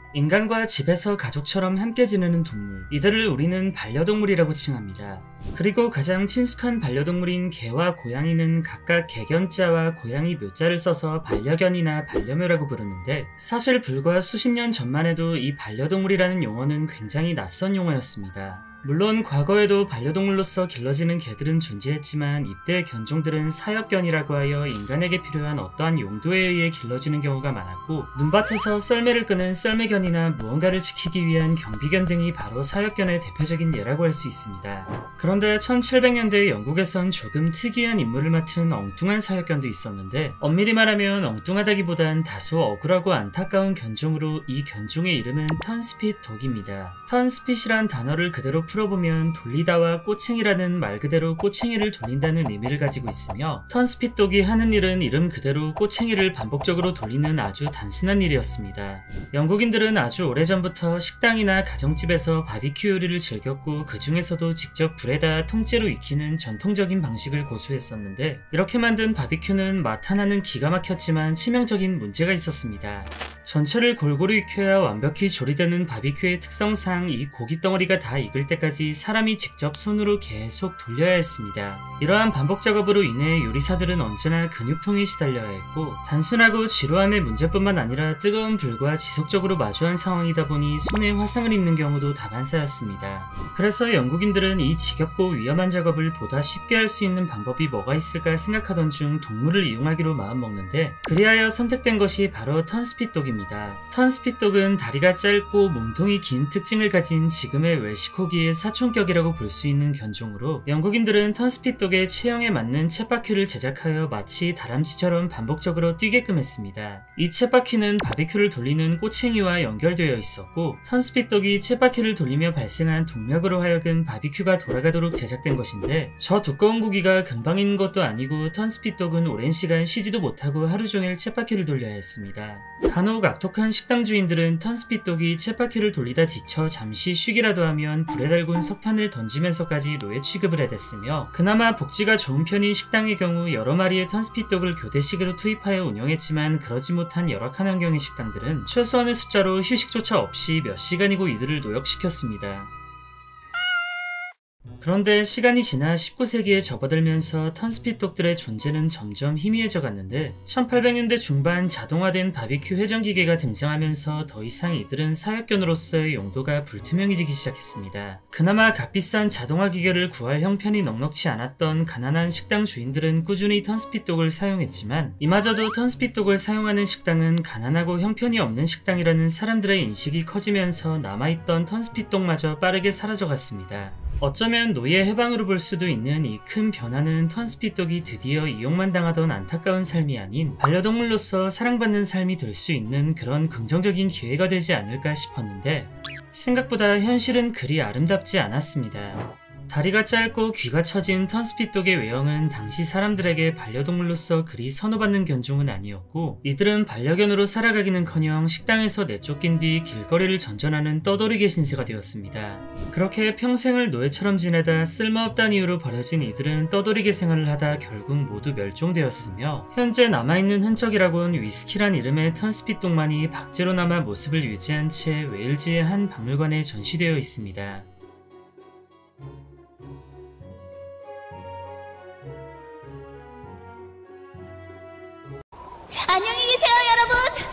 인간과 집에서 가족처럼 함께 지내는 동물, 이들을 우리는 반려동물이라고 칭합니다. 그리고 가장 친숙한 반려동물인 개와 고양이는 각각 개견자와 고양이 묘자를 써서 반려견이나 반려묘라고 부르는데, 사실 불과 수십 년 전만 해도 이 반려동물이라는 용어는 굉장히 낯선 용어였습니다. 물론 과거에도 반려동물로서 길러지는 개들은 존재했지만, 이때 견종들은 사역견이라고 하여 인간에게 필요한 어떠한 용도에 의해 길러지는 경우가 많았고, 눈밭에서 썰매를 끄는 썰매견이나 무언가를 지키기 위한 경비견 등이 바로 사역견의 대표적인 예라고 할 수 있습니다. 그런데 1700년대 영국에선 조금 특이한 임무를 맡은 엉뚱한 사역견도 있었는데, 엄밀히 말하면 엉뚱하다기보단 다소 억울하고 안타까운 견종으로, 이 견종의 이름은 턴스핏 독입니다. 턴스핏이란 단어를 그대로 풀어보면 돌리다와 꼬챙이라는 말 그대로 꼬챙이를 돌린다는 의미를 가지고 있으며, 턴스핏 독이 하는 일은 이름 그대로 꼬챙이를 반복적으로 돌리는 아주 단순한 일이었습니다. 영국인들은 아주 오래전부터 식당이나 가정집에서 바비큐 요리를 즐겼고, 그 중에서도 직접 불에다 통째로 익히는 전통적인 방식을 고수했었는데, 이렇게 만든 바비큐는 맛 하나는 기가 막혔지만 치명적인 문제가 있었습니다. 전체를 골고루 익혀야 완벽히 조리되는 바비큐의 특성상 이 고기 덩어리가 다 익을 때까지 사람이 직접 손으로 계속 돌려야 했습니다. 이러한 반복 작업으로 인해 요리사들은 언제나 근육통에 시달려야 했고, 단순하고 지루함의 문제뿐만 아니라 뜨거운 불과 지속적으로 마주한 상황이다 보니 손에 화상을 입는 경우도 다반사였습니다. 그래서 영국인들은 이 지겹고 위험한 작업을 보다 쉽게 할 수 있는 방법이 뭐가 있을까 생각하던 중 동물을 이용하기로 마음먹는데, 그리하여 선택된 것이 바로 턴스핏 독입니다. 턴스핏 독은 다리가 짧고 몸통이 긴 특징을 가진 지금의 웰시코기의 사촌격이라고 볼 수 있는 견종으로, 영국인들은 턴스핏 독의 체형에 맞는 쳇바퀴를 제작하여 마치 다람쥐처럼 반복적으로 뛰게끔 했습니다. 이 쳇바퀴는 바비큐를 돌리는 꼬챙이와 연결되어 있었고, 턴스핏 독이 쳇바퀴를 돌리며 발생한 동력으로 하여금 바비큐가 돌아가도록 제작된 것인데, 저 두꺼운 고기가 금방 익는 것도 아니고 턴스핏 독은 오랜 시간 쉬지도 못하고 하루 종일 쳇바퀴를 돌려야 했습니다. 간혹 악독한 식당 주인들은 턴스핏 독이 쳇바퀴를 돌리다 지쳐 잠시 쉬기라도 하면 불에 달군 석탄을 던지면서까지 노예 취급을 해댔으며, 그나마 복지가 좋은 편인 식당의 경우 여러 마리의 턴스핏 독을 교대식으로 투입하여 운영했지만, 그러지 못한 열악한 환경의 식당들은 최소한의 숫자로 휴식조차 없이 몇 시간이고 이들을 노역시켰습니다. 그런데 시간이 지나 19세기에 접어들면서 턴스핏 독들의 존재는 점점 희미해져 갔는데, 1800년대 중반 자동화된 바비큐 회전기계가 등장하면서 더 이상 이들은 사역견으로서의 용도가 불투명해지기 시작했습니다. 그나마 값비싼 자동화 기계를 구할 형편이 넉넉치 않았던 가난한 식당 주인들은 꾸준히 턴스핏 독을 사용했지만, 이마저도 턴스핏 독을 사용하는 식당은 가난하고 형편이 없는 식당이라는 사람들의 인식이 커지면서 남아있던 턴스핏 독마저 빠르게 사라져갔습니다. 어쩌면 노예 해방으로 볼 수도 있는 이 큰 변화는 턴스핏 독이 드디어 이용만 당하던 안타까운 삶이 아닌 반려동물로서 사랑받는 삶이 될 수 있는 그런 긍정적인 기회가 되지 않을까 싶었는데, 생각보다 현실은 그리 아름답지 않았습니다. 다리가 짧고 귀가 처진 턴스핏 독의 외형은 당시 사람들에게 반려동물로서 그리 선호받는 견종은 아니었고, 이들은 반려견으로 살아가기는커녕 식당에서 내쫓긴 뒤 길거리를 전전하는 떠돌이개 신세가 되었습니다. 그렇게 평생을 노예처럼 지내다 쓸모없다는 이유로 버려진 이들은 떠돌이개 생활을 하다 결국 모두 멸종되었으며, 현재 남아있는 흔적이라곤 위스키란 이름의 턴스핏 독만이 박제로 남아 모습을 유지한 채 웨일즈의 한 박물관에 전시되어 있습니다.